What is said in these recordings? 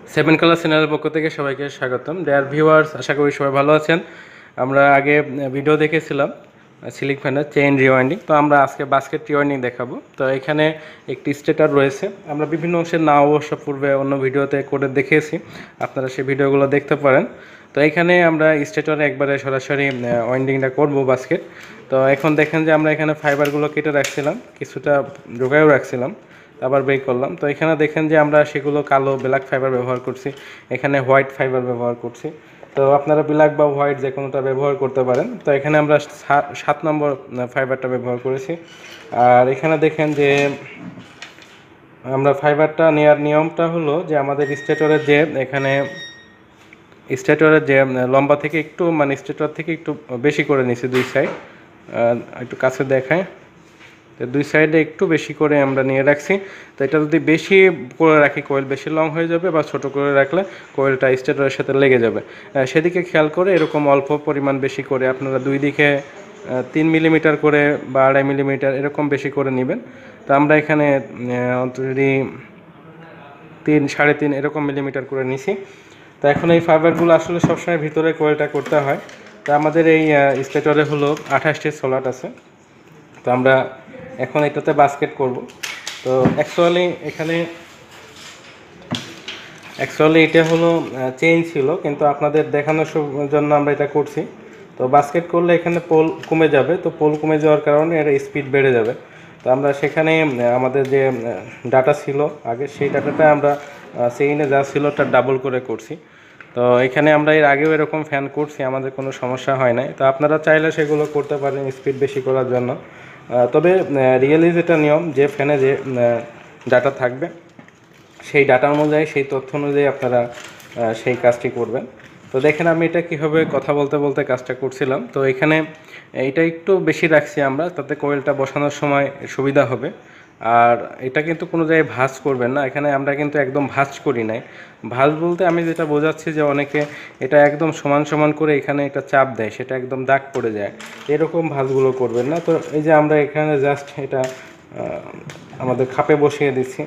Seven colour চ্যানেলের পক্ষ থেকে সবাইকে স্বাগতম। ডিয়ার ভিউয়ার্স, আশা করি সবাই ভালো আছেন। আমরা আগে ভিডিও দেখেছিলাম সিলিং ফ্যানের চেইন রিওয়াইন্ডিং, তো আমরা আজকে বাস্কেট রিওয়াইন্ডিং দেখাবো। তো এখানে একটি স্টেটার রয়েছে, আমরা বিভিন্ন অংশের না অবশ্য পূর্বে অন্য ভিডিওতে করে দেখিয়েছি, আপনারা সেই ভিডিওগুলো দেখতে পারেন। তো এখানে আমরা স্টেটারে একবারে সরাসরি ওয়াইন্ডিংটা করব বাস্কেট। তো এখন দেখেন যে আমরা এখানে ফাইবারগুলো কেটে রাখছিলাম, কিছুটা জোগায়ও রাখছিলাম, আবার বের করলাম। তো এখানে দেখেন যে আমরা সেগুলো কালো ব্ল্যাক ফাইবার ব্যবহার করছি, এখানে হোয়াইট ফাইবার ব্যবহার করছি। তো আপনারা ব্ল্যাক বা হোয়াইট যে কোনোটা ব্যবহার করতে পারেন। তো এখানে আমরা 7 নম্বর ফাইবারটা ব্যবহার করেছি। আর এখানে দেখেন যে আমরা ফাইবারটা নেওয়ার নিয়মটা হলো যে আমাদের স্টেটরের যে এখানে স্টেটরের যে লম্বা থেকে একটু মানে স্টেটর থেকে একটু বেশি করে নিছি দুই সাইড, একটু কাছে দেখায়। তো দুই সাইডে একটু বেশি করে আমরা নিয়ে রাখছি। তো এটা যদি বেশি করে রাখি কয়েল বেশি লং হয়ে যাবে, বা ছোট করে রাখলে কয়েলটা স্টেটরের সাথে লেগে যাবে। সেদিকে খেয়াল করে এরকম অল্প পরিমাণ বেশি করে আপনারা দুই দিকে 3 মিলিমিটার করে বা 2.5 মিলিমিটার এরকম বেশি করে নেবেন। তো আমরা এখানে অলরেডি 3-3.5 এরকম মিলিমিটার করে নিছি। তো এখন এই ফাইবারগুলো আসলে সবসময় ভিতরে কয়েলটা করতে হয়। তো আমাদের এই স্টেটরে হলো 28টি স্লট আছে। তো আমরা এখন এটাতে বাস্কেট করব। তো অ্যাকচুয়ালি এটা হলো চেইন ছিল, কিন্তু আপনাদের দেখানোর জন্য আমরা এটা করছি। তো বাস্কেট করলে এখানে পোল কমে যাবে, তো পোল কমে যাওয়ার কারণে এর স্পিড বেড়ে যাবে। তো আমরা সেখানে আমাদের যে ডাটা ছিল আগে, সেই ডাটাটা আমরা চেইনে যা ছিল তার ডাবল করে করছি। তো এখানে আমরা এর আগেও এরকম ফ্যান করছি, আমাদের কোনো সমস্যা হয় নাই। তো আপনারা চাইলে সেগুলো করতে পারেন স্পিড বেশি করার জন্য। তবে রিয়েলি যেটা নিয়ম, যে ফ্যানে যে ডাটা থাকবে সেই ডাটা অনুযায়ী, সেই তথ্য অনুযায়ী আপনারা সেই কাজটি করবেন। তো দেখেন আমি এটা কীভাবে কথা বলতে বলতে কাজটা করছিলাম। তো এখানে এটা একটু বেশি রাখছি আমরা, তাতে কয়েলটা বসানোর সময় সুবিধা হবে। আর এটা কিন্তু কোনো জায়গায় ভাঁজ করবেন না, এখানে আমরা কিন্তু একদম ভাঁজ করি নাই। ভাঁজ বলতে আমি যেটা বোঝাচ্ছি যে অনেকে এটা একদম সমান সমান করে এখানে একটা চাপ দেয়, সেটা একদম দাগ পড়ে যায়, এরকম ভাঁজগুলো করবেন না। তো এই যে আমরা এখানে জাস্ট এটা আমাদের খাপে বসিয়ে দিচ্ছি।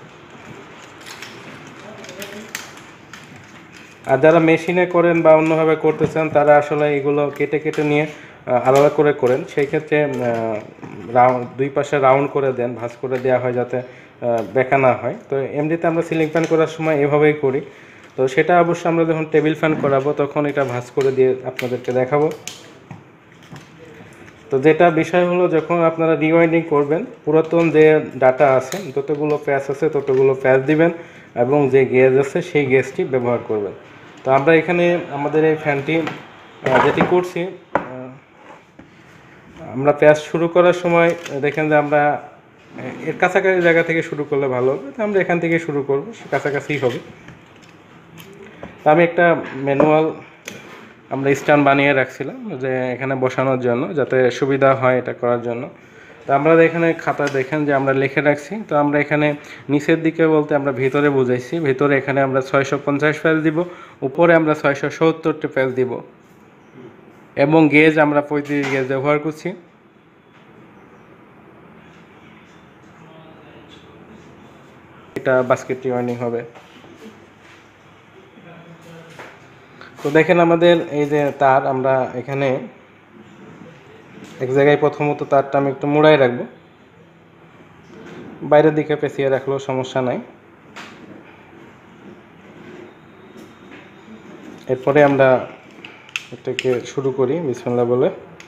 আর যারা মেশিনে করেন বা অন্যভাবে করতে চান, তারা আসলে এগুলো কেটে কেটে নিয়ে আলাদা করে করেন। সেই ক্ষেত্রে দুই পাশে রাউন্ড করে দেন, ভাঁজ করে দেওয়া হয় যাতে বেঁকা না হয়। তো এমনিতে আমরা সিলিং ফ্যান করার সময় এভাবেই করি। তো সেটা অবশ্য আমরা যখন টেবিল ফ্যান করাবো তখন এটা ভাঁজ করে দিয়ে আপনাদেরকে দেখাবো। তো যেটা বিষয় হলো, যখন আপনারা রিওয়াইন্ডিং করবেন, পুরাতন যে ডাটা আছে, যতগুলো প্যাচ আছে ততগুলো প্যাচ দিবেন, এবং যে গেজ আছে সেই গেজটি ব্যবহার করবেন। তো আমরা এখানে আমাদের এই ফ্যানটি যেটি করছি, আমরা প্যাচ শুরু করার সময় দেখেন যে আমরা এর কাছাকাছি জায়গা থেকে শুরু করলে ভালো হবে। তো আমরা এখান থেকে শুরু করবো, কাছাকাছি হবে। তো আমি একটা ম্যানুয়াল আমরা স্ট্যান্ড বানিয়ে রাখছিলাম যে এখানে বসানোর জন্য, যাতে সুবিধা হয় এটা করার জন্য। তো আমরা এখানে খাতা দেখেন যে আমরা লিখে রাখছি। তো আমরা এখানে নিচের দিকে বলতে আমরা ভিতরে বুঝাইছি, ভিতরে এখানে আমরা 650 প্যাচ দিব, উপরে আমরা 670 প্যাচ দিব, এবং গেজ আমরা 35 গেজ ব্যবহার করছি। এটা বাস্কেট রিওয়াইন্ডিং হবে। তো দেখেন আমাদের এই যে তার, আমরা এখানে এক জায়গায় প্রথমত তারটা আমি একটু মুড়াই রাখবো, বাইরের দিকে পেঁচিয়ে রাখলেও সমস্যা নাই। এরপরে আমরা এটাকে শুরু করি বিসমিল্লাহ বলে।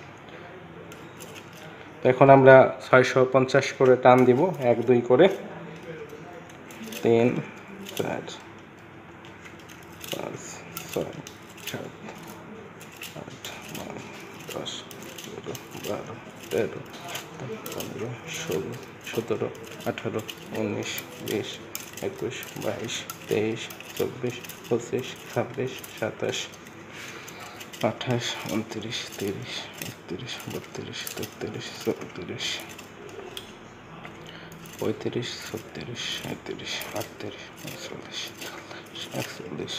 তো এখন আমরা 650 করে টান দিব, 1-2 করে, 3, 4, 5, 6, 7, 8, 9, 10, 11, 12, 13, 15, 16, 17, 18, 19, 20, 21, 22, 23, 24, 25, 26, 27, 28, 29, 30, 31, 32, 33, 34, 35, 36, 37, 38, 39, 40,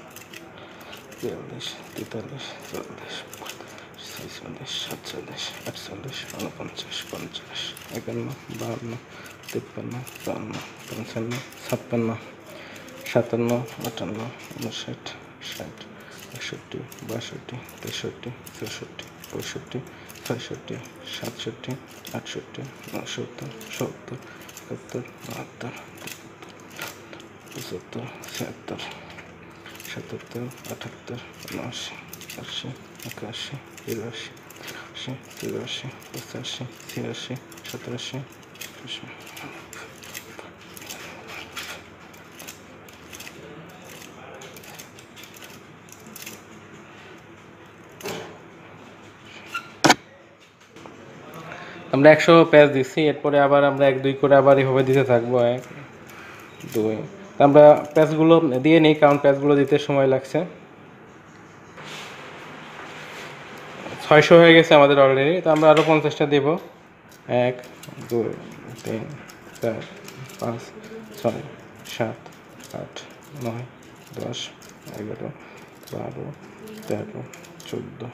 41, 42, 43, 44, 46, 47, 48, 49, 50, 51, 52, 53, 54, 55, 56, 57, 58, 59, 60, 61, 62, 63, 64, 65, 66, 67, 68, 69, 70, 71, 72, 73, 74, 77, 78, 79, 80, 81, 82, 83, 84, 85, 86, 87. আমরা 100 পেজ দিচ্ছি, এরপরে আবার আমরা 1-2 করে আবার এভাবে দিতে থাকবো। 1 2 আমরা পেজগুলো দিয়ে নিই, কারণ পেজগুলো দিতে সময় লাগছে। 600 হয়ে গেছে আমাদের অলরেডি, তো আমরা আরও 50টা দেব। 1 2 3 4 5 6 7 8 9 10 11 12 13 14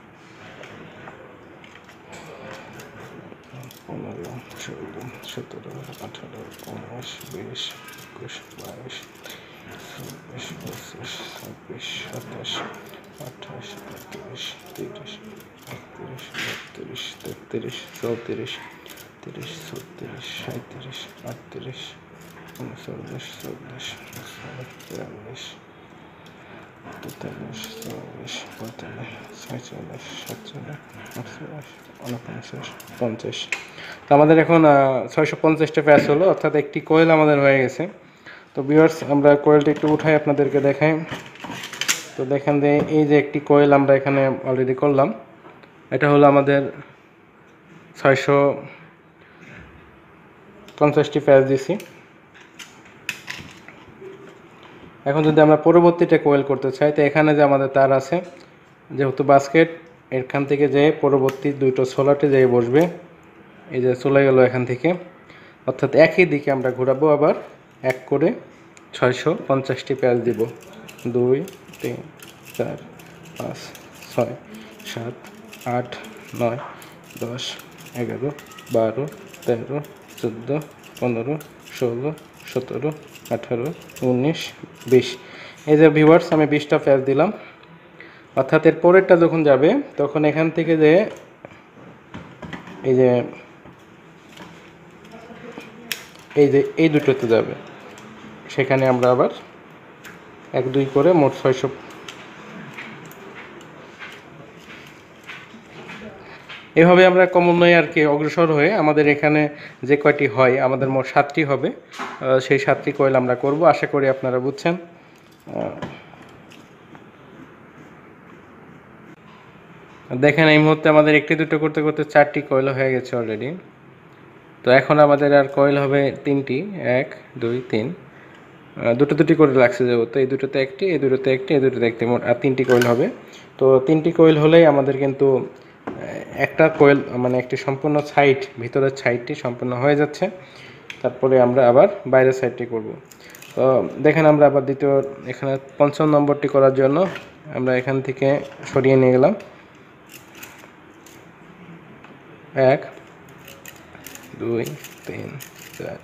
15 16 17 18 19 20 21 22 23 24 25 26 27 28 29 30 31 32 33 34 35 36 37 38 39 40 43 44 45 46 50। তো আমাদের এখন 650টা প্যাচ হলো, অর্থাৎ একটি কোয়েল আমাদের হয়ে গেছে। তো ভিউয়ার্স, আমরা কোয়েলটা একটু উঠাই আপনাদেরকে দেখাই। তো দেখেন যে এই যে একটি কোয়েল আমরা এখানে অলরেডি করলাম, এটা হলো আমাদের 650টি প্যাচ দিছি। এখন যদি আমরা পরবর্তীটা কোয়েল করতে চাই, তো এখানে যে আমাদের তার আছে, যেহেতু বাস্কেট, এখান থেকে যে পরবর্তী দুটো সোলাটে যেয়ে বসবে, এই যে চলে গেল এখান থেকে, অর্থাৎ একই দিকে আমরা ঘোরাবো আবার এক করে 650টি প্যাচ দিব। 2 3 4 5 6 7 8 9 10 11 12 13 14 15 16 17 18 19 20। এই যে ভিউয়ার্স, আমি 20টা প্যাচ দিলাম। অর্থাৎ এর পরেরটা যখন যাবে, তখন এখান থেকে যে এই দুটোতে যাবে, সেখানে আমরা আবার 1-2 করে মোট 600। এভাবে আমরা ক্রমান্বয়ে আর কি অগ্রসর হয়ে আমাদের এখানে যে কয়টি হয়, আমাদের মোট 7টি হবে, সেই 7টি কয়েল আমরা করব। আশা করি আপনারা বুঝছেন। দেখেন, এই মুহূর্তে আমাদের 1-2 করতে করতে 4টি কয়েল হয়ে গেছে অলরেডি। তো এখন আমাদের আর কয়েল হবে 3টি, 1 2 3, দুটি করে লাগছে যেহেতু, এই দুটোতে একটি, এই দুটোতে একটি, এই দুটোতে একটি, মোট আর 3টি কয়েল হবে। তো 3টি কয়েল হলেই আমাদের কিন্তু একটা কয়েল, মানে একটি সম্পূর্ণ সাইড, ভিতরের সাইডটি সম্পূর্ণ হয়ে যাচ্ছে। তারপরে আমরা আবার বাইরের সাইডটি করব। তো দেখেন, আমরা আবার দ্বিতীয়, এখানে 55 নম্বরটি করার জন্য আমরা এখান থেকে সরিয়ে নিয়ে গেলাম। 1 2 3 4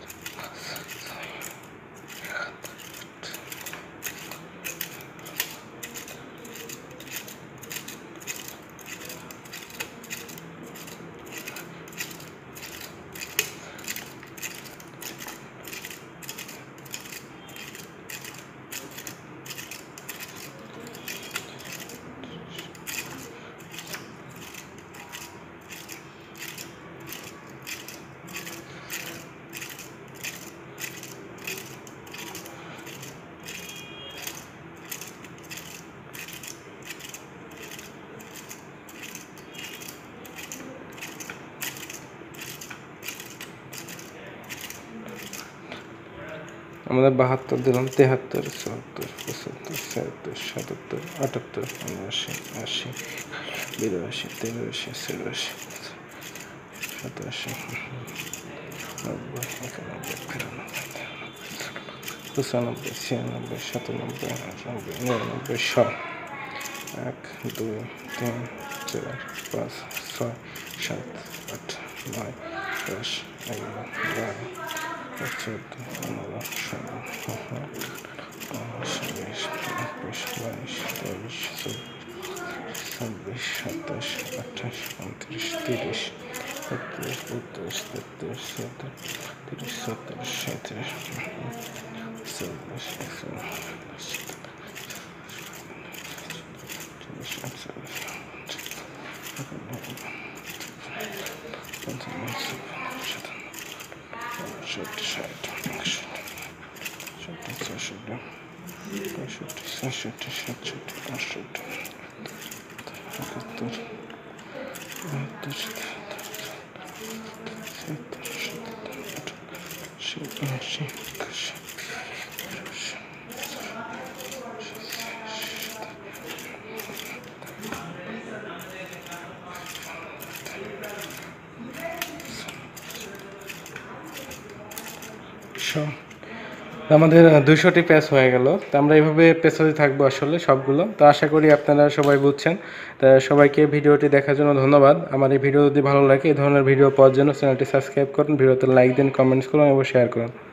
আমাদের 72 দিলাম, 73 74 75 76 77 78 79 80 82 83 84 87 90 91 92 93 94 95 96 97 98 99 100। 1 2 3 4 5 6 7 8 9 10 11 12 14 15 16 17 18 আমাদের 200টি পেজ হয়ে গেল। তো আমরা এইভাবে পেজে থাকবো আসলে সবগুলো। তো আশা করি আপনারা সবাই বুঝছেন। তো সবাইকে ভিডিওটি দেখার জন্য ধন্যবাদ। আমার এই ভিডিও যদি ভালো লাগে এই ধরনের ভিডিও পাওয়ার জন্য চ্যানেলটি সাবস্ক্রাইব করুন, ভিডিওতে লাইক দিন, কমেন্টস করুন এবং শেয়ার করুন।